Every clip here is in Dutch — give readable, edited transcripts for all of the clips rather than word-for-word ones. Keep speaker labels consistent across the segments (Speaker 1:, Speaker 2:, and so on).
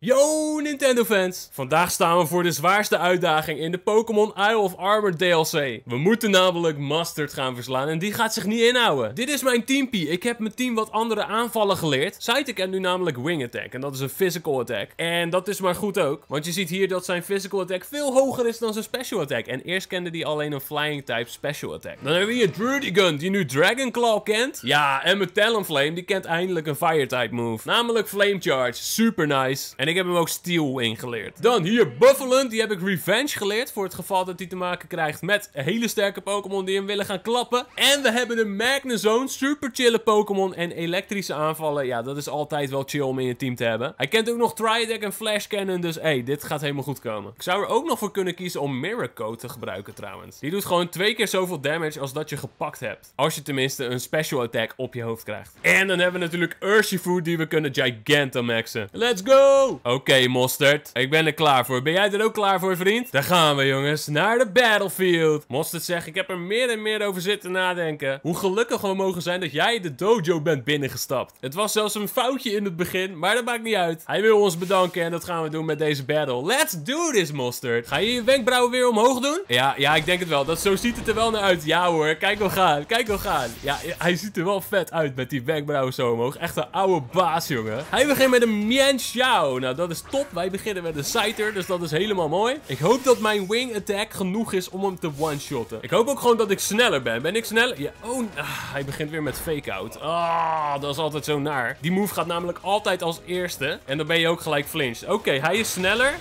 Speaker 1: Yo Nintendo fans! Vandaag staan we voor de zwaarste uitdaging in de Pokémon Isle of Armor DLC. We moeten namelijk Mustard gaan verslaan en die gaat zich niet inhouden. Dit is mijn teampie. Ik heb mijn team wat andere aanvallen geleerd. Scyther kent nu namelijk Wing Attack en dat is een physical attack. En dat is maar goed ook, want je ziet hier dat zijn physical attack veel hoger is dan zijn special attack. En eerst kende die alleen een flying type special attack. Dan hebben we hier Druddigon die nu Dragon Claw kent. Ja, en mijn Talonflame die kent eindelijk een fire type move. Namelijk Flame Charge. Super nice. En ik heb hem ook Steel Wing geleerd. Dan hier Buffalon, die heb ik Revenge geleerd. Voor het geval dat hij te maken krijgt met hele sterke Pokémon die hem willen gaan klappen. En we hebben de Magnezone, super chille Pokémon. En elektrische aanvallen, ja, dat is altijd wel chill om in je team te hebben. Hij kent ook nog Tri-Attack en Flash Cannon, dus hey, dit gaat helemaal goed komen. Ik zou er ook nog voor kunnen kiezen om Mirror Coat te gebruiken trouwens. Die doet gewoon 2 keer zoveel damage als dat je gepakt hebt. Als je tenminste een special attack op je hoofd krijgt. En dan hebben we natuurlijk Urshifu die we kunnen Gigantamaxen. Let's go! Oké, Mustard. Ik ben er klaar voor. Ben jij er ook klaar voor, vriend? Daar gaan we, jongens. Naar de battlefield. Mustard zegt, ik heb er meer en meer over zitten nadenken. Hoe gelukkig we mogen zijn dat jij de dojo bent binnengestapt. Het was zelfs een foutje in het begin, maar dat maakt niet uit. Hij wil ons bedanken en dat gaan we doen met deze battle. Let's do this, Mustard. Ga je je wenkbrauwen weer omhoog doen? Ja, ik denk het wel. Zo ziet het er wel naar uit. Ja hoor, kijk wel gaan. Kijk wel gaan. Ja, hij ziet er wel vet uit met die wenkbrauwen zo omhoog. Echt een oude baas, jongen. Hij begint met een Mienshao. Nou, dat is top. Wij beginnen met een Scyther, dus dat is helemaal mooi. Ik hoop dat mijn Wing Attack genoeg is om hem te one-shotten. Ik hoop ook gewoon dat ik sneller ben. Ben ik sneller? Ja, hij begint weer met Fake-Out. Dat is altijd zo naar. Die move gaat namelijk altijd als eerste. En dan ben je ook gelijk flinched. Oké, hij is sneller.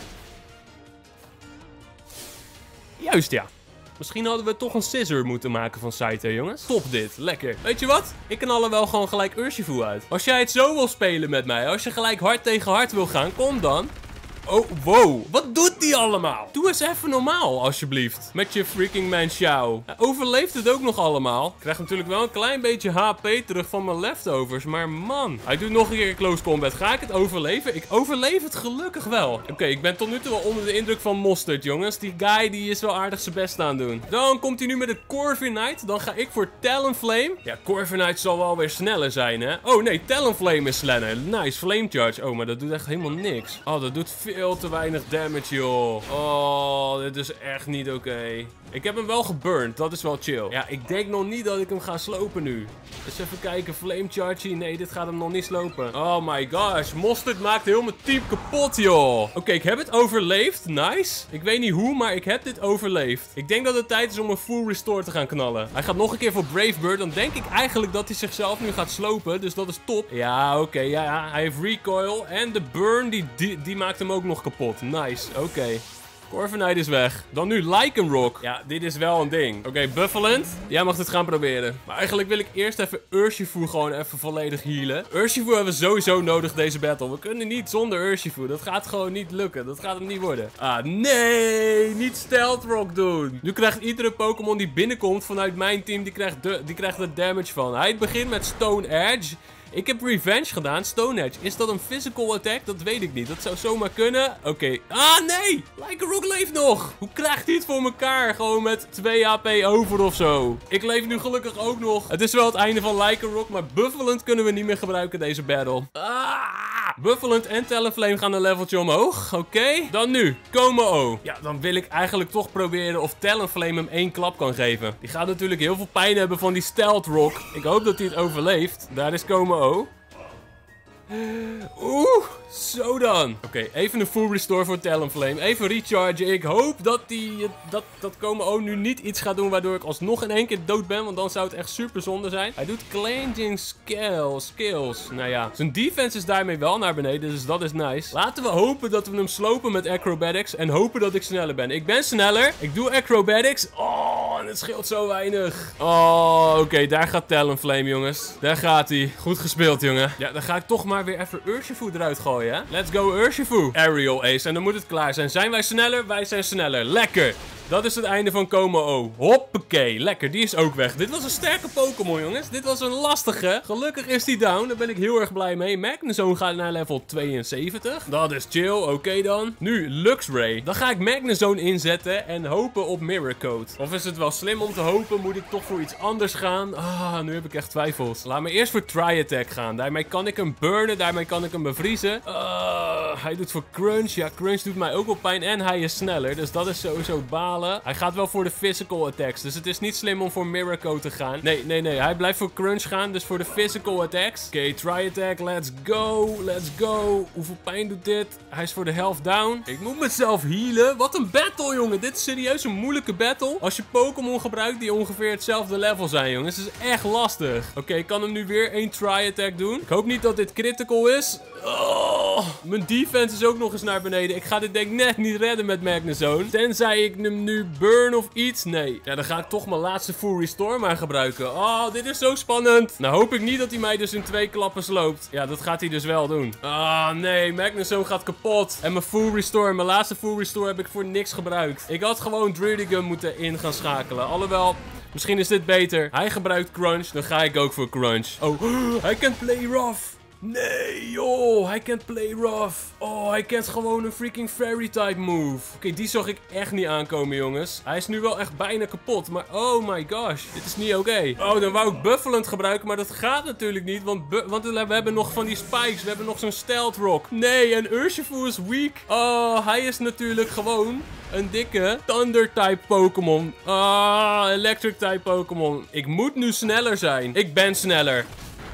Speaker 1: Juist, ja. Misschien hadden we toch een scissor moeten maken van Scyther, jongens. Top dit, lekker. Weet je wat? Ik knal er wel gewoon gelijk Urshifu uit. Als jij het zo wil spelen met mij, als je gelijk hard tegen hard wil gaan, kom dan. Oh, wow. Wat doet die allemaal? Doe eens even normaal, alsjeblieft. Met je freaking Mienshao. Hij overleeft het ook nog allemaal. Ik krijg natuurlijk wel een klein beetje HP terug van mijn leftovers. Maar man, hij doet nog een keer close combat. Ga ik het overleven? Ik overleef het gelukkig wel. Oké, ik ben tot nu toe wel onder de indruk van Mustard, jongens. Die guy die is wel aardig zijn best aan doen. Dan komt hij nu met de Corviknight. Dan ga ik voor Talonflame. Ja, Corviknight zal wel weer sneller zijn, hè? Oh nee, Talonflame is sneller. Nice, Flame Charge. Oh, maar dat doet echt helemaal niks. Oh, dat doet veel te weinig damage, joh. Oh, dit is echt niet oké. Ik heb hem wel geburnt, dat is wel chill. Ja, ik denk nog niet dat ik hem ga slopen nu. Dus even kijken, Flame Charge. Nee, dit gaat hem nog niet slopen. Oh my gosh, Mustard maakt heel mijn team kapot, joh. Oké, ik heb het overleefd, nice. Ik weet niet hoe, maar ik heb dit overleefd. Ik denk dat het tijd is om een full restore te gaan knallen. Hij gaat nog een keer voor Brave Bird. Dan denk ik eigenlijk dat hij zichzelf nu gaat slopen, dus dat is top. Ja, oké, ja, hij heeft recoil. En de burn, die maakt hem ook nog kapot. Nice, oké. Corviknight is weg. Dan nu Lycanroc. Ja, dit is wel een ding. Oké, Buffalon. Jij mag dit gaan proberen. Maar eigenlijk wil ik eerst even Urshifu gewoon even volledig healen. Urshifu hebben we sowieso nodig deze battle. We kunnen niet zonder Urshifu. Dat gaat gewoon niet lukken. Dat gaat hem niet worden. Ah, nee. Niet Stealth Rock doen. Nu krijgt iedere Pokémon die binnenkomt vanuit mijn team, die krijgt er damage van. Hij begint met Stone Edge. Ik heb Revenge gedaan, Stone Edge. Is dat een physical attack? Dat weet ik niet. Dat zou zomaar kunnen. Oké. Ah, nee! Lycanroc leeft nog! Hoe krijgt hij het voor elkaar? Gewoon met 2 HP over of zo. Ik leef nu gelukkig ook nog. Het is wel het einde van Lycanroc, maar Buffalon kunnen we niet meer gebruiken deze battle. Buffalon en Talonflame gaan een leveltje omhoog. Oké. Dan nu, Kommo-o. Ja, dan wil ik eigenlijk toch proberen of Talonflame hem 1 klap kan geven. Die gaat natuurlijk heel veel pijn hebben van die Stealth Rock. Ik hoop dat hij het overleeft. Daar is Kommo-o. Oeh, zo dan. Oké, even een full restore voor Talonflame. Even rechargen. Ik hoop dat Kommo-o nu niet iets gaat doen waardoor ik alsnog in 1 keer dood ben. Want dan zou het echt super zonde zijn. Hij doet Clanging Skills. Nou ja, zijn defense is daarmee wel naar beneden. Dus dat is nice. Laten we hopen dat we hem slopen met Acrobatics. En hopen dat ik sneller ben. Ik ben sneller. Ik doe Acrobatics. Oh, en het scheelt zo weinig. Oh, oké, daar gaat Talonflame, jongens. Daar gaat hij. Goed gespeeld, jongen. Ja, dan ga ik toch maar weer even Urshifu eruit gooien, hè? Let's go, Urshifu. Aerial Ace. En dan moet het klaar zijn. Zijn wij sneller? Wij zijn sneller. Lekker. Dat is het einde van Como-O. Hoppakee, lekker, die is ook weg. Dit was een sterke Pokémon, jongens. Dit was een lastige. Gelukkig is die down, daar ben ik heel erg blij mee. Magnezone gaat naar level 72. Dat is chill, oké dan. Nu, Luxray. Dan ga ik Magnezone inzetten en hopen op Mirror Coat. Of is het wel slim om te hopen? Moet ik toch voor iets anders gaan? Ah, nu heb ik echt twijfels. Laat me eerst voor Tri-Attack gaan. Daarmee kan ik hem burnen, daarmee kan ik hem bevriezen. Hij doet voor Crunch. Ja, Crunch doet mij ook wel pijn en hij is sneller. Dus dat is sowieso balen. Hij gaat wel voor de physical attacks. Dus het is niet slim om voor Mirror Coat te gaan. Nee. Hij blijft voor Crunch gaan. Dus voor de physical attacks. Oké, Tri-Attack. Let's go. Let's go. Hoeveel pijn doet dit? Hij is voor de helft down. Ik moet mezelf healen. Wat een battle, jongen. Dit is serieus een moeilijke battle. Als je Pokémon gebruikt die ongeveer hetzelfde level zijn, jongens. Het is echt lastig. Oké, ik kan hem nu weer 1 Tri-Attack doen. Ik hoop niet dat dit critical is. Oh, mijn defense is ook nog eens naar beneden. Ik ga dit denk ik net niet redden met Magnezone. Tenzij ik hem nu burn of iets. Nee. Ja, dan ga ik toch mijn laatste full restore maar gebruiken. Oh, dit is zo spannend. Nou hoop ik niet dat hij mij dus in 2 klappen sloopt. Ja, dat gaat hij dus wel doen. Ah, nee. Magnezone gaat kapot. En mijn full restore, mijn laatste full restore heb ik voor niks gebruikt. Ik had gewoon Druddigon moeten in gaan schakelen. Alhoewel... Misschien is dit beter. Hij gebruikt Crunch. Dan ga ik ook voor Crunch. Oh, hij kan play rough. Nee, joh. Hij kent play rough. Oh, hij kent gewoon een freaking fairy type move. Oké, die zag ik echt niet aankomen, jongens. Hij is nu wel echt bijna kapot. Maar oh my gosh. Dit is niet oké. Oh, dan wou ik Buffalant gebruiken. Maar dat gaat natuurlijk niet. Want we hebben nog van die spikes. We hebben nog zo'n stealth rock. Nee, en Urshifu is weak. Oh, hij is natuurlijk gewoon... een dikke Thunder-type Pokémon. Ah, Electric-type Pokémon. Ik moet nu sneller zijn. Ik ben sneller.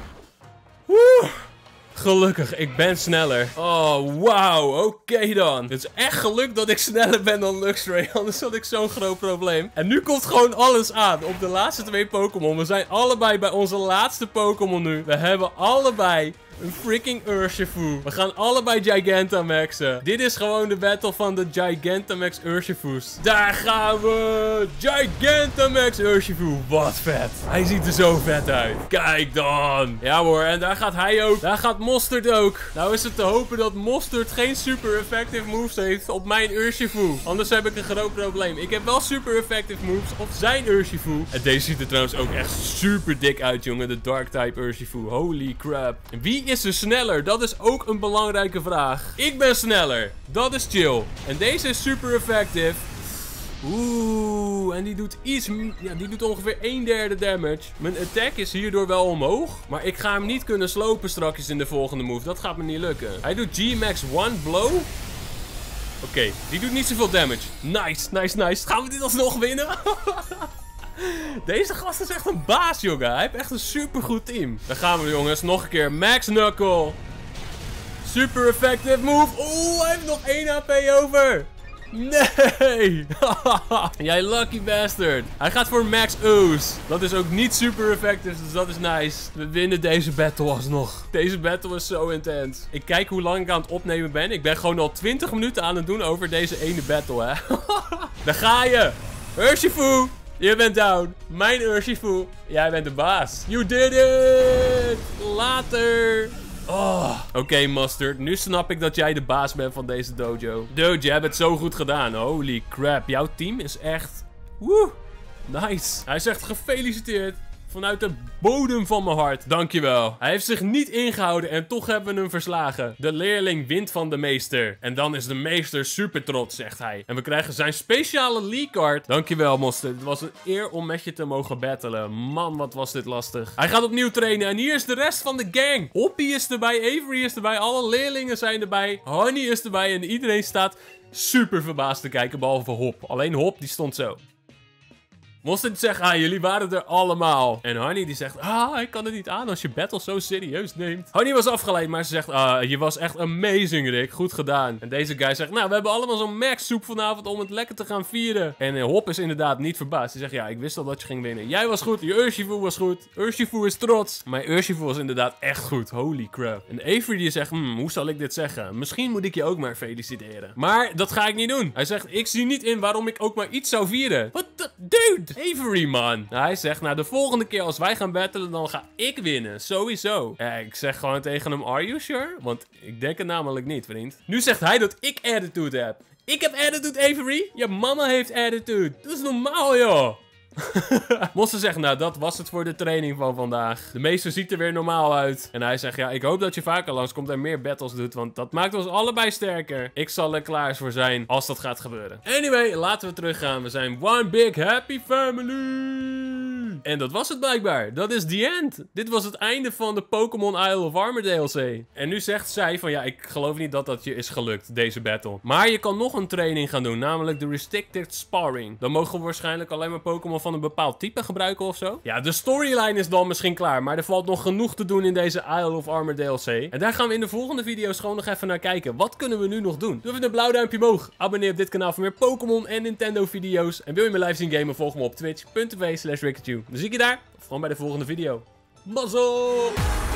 Speaker 1: Woe! Gelukkig, ik ben sneller. Oh, wauw. Oké dan. Het is echt geluk dat ik sneller ben dan Luxray. Anders had ik zo'n groot probleem. En nu komt gewoon alles aan. Op de laatste 2 Pokémon. We zijn allebei bij onze laatste Pokémon nu. We hebben allebei... een freaking Urshifu. We gaan allebei Gigantamaxen. Dit is gewoon de battle van de Gigantamax Urshifus. Daar gaan we. Gigantamax Urshifu. Wat vet. Hij ziet er zo vet uit. Kijk dan. Ja hoor. En daar gaat hij ook. Daar gaat Mostert ook. Nou is het te hopen dat Mostert geen super effective moves heeft op mijn Urshifu. Anders heb ik een groot probleem. Ik heb wel super effective moves op zijn Urshifu. En deze ziet er trouwens ook echt super dik uit, jongen. De Dark type Urshifu. Holy crap. En wie is er sneller? Dat is ook een belangrijke vraag. Ik ben sneller. Dat is chill. En deze is super effective. Oeh, en die doet iets... ja, die doet ongeveer 1/3 damage. Mijn attack is hierdoor wel omhoog. Maar ik ga hem niet kunnen slopen straks in de volgende move. Dat gaat me niet lukken. Hij doet G-Max 1 blow. Oké, die doet niet zoveel damage. Nice. Gaan we dit alsnog winnen? Deze gast is echt een baas, jongen. Hij heeft echt een supergoed team. Dan gaan we, jongens. Nog een keer. Max Knuckle. Super effective move. Oeh, hij heeft nog 1 HP over. Nee. Jij lucky bastard. Hij gaat voor Max Ooze. Dat is ook niet super effective, dus dat is nice. We winnen deze battle alsnog. Deze battle is zo intens. Ik kijk hoe lang ik aan het opnemen ben. Ik ben gewoon al 20 minuten aan het doen over deze ene battle, hè. Daar ga je. Urshifu. Je bent down. Mijn Urshifu. Jij bent de baas. You did it. Later. Oh. Oké, Mustard. Nu snap ik dat jij de baas bent van deze dojo. Dude, je hebt het zo goed gedaan. Holy crap. Jouw team is echt... woe. Nice. Hij zegt gefeliciteerd. Vanuit de bodem van mijn hart. Dankjewel. Hij heeft zich niet ingehouden en toch hebben we hem verslagen. De leerling wint van de meester. En dan is de meester super trots, zegt hij. En we krijgen zijn speciale League card. Dankjewel, Mostert. Het was een eer om met je te mogen battelen. Man, wat was dit lastig. Hij gaat opnieuw trainen en hier is de rest van de gang. Hoppie is erbij, Avery is erbij, alle leerlingen zijn erbij. Honey is erbij en iedereen staat super verbaasd te kijken, behalve Hop. Alleen Hop, die stond zo. Mostert zegt, jullie waren er allemaal. En Honey die zegt, ik kan het niet aan als je battle zo serieus neemt. Honey was afgeleid, maar ze zegt, je was echt amazing, Rick. Goed gedaan. En deze guy zegt, nou, we hebben allemaal zo'n max soep vanavond om het lekker te gaan vieren. En Hop is inderdaad niet verbaasd. Hij zegt, ja, ik wist al dat je ging winnen. Jij was goed, je Urshifu was goed. Urshifu is trots. Mijn Urshifu was inderdaad echt goed. Holy crap. En Avery die zegt, hoe zal ik dit zeggen? Misschien moet ik je ook maar feliciteren. Maar dat ga ik niet doen. Hij zegt, ik zie niet in waarom ik ook maar iets zou vieren. What the... dude! Avery, man. Nou, hij zegt, nou, de volgende keer als wij gaan battelen, dan ga ik winnen. Sowieso. Ja, ik zeg gewoon tegen hem, are you sure? Want ik denk het namelijk niet, vriend. Nu zegt hij dat ik attitude heb. Ik heb attitude, Avery. Je mama heeft attitude. Dat is normaal, joh. Monster zegt, nou dat was het voor de training van vandaag. De meester ziet er weer normaal uit. En hij zegt, ja, ik hoop dat je vaker langskomt en meer battles doet, want dat maakt ons allebei sterker. Ik zal er klaar voor zijn als dat gaat gebeuren. Anyway, laten we teruggaan. We zijn one big happy family. En dat was het blijkbaar. Dat is the end. Dit was het einde van de Pokémon Isle of Armor DLC. En nu zegt zij van, ja, ik geloof niet dat dat je is gelukt, deze battle. Maar je kan nog een training gaan doen, namelijk de Restricted Sparring. Dan mogen we waarschijnlijk alleen maar Pokémon van een bepaald type gebruiken of zo. Ja, de storyline is dan misschien klaar, maar er valt nog genoeg te doen in deze Isle of Armor DLC. En daar gaan we in de volgende video's gewoon nog even naar kijken. Wat kunnen we nu nog doen? Doe even een blauw duimpje omhoog. Abonneer op dit kanaal voor meer Pokémon en Nintendo video's. En wil je me live zien gamen, volg me op twitch.tv/Rickachu. Dan zie ik je daar, of gewoon bij de volgende video. Mazzel!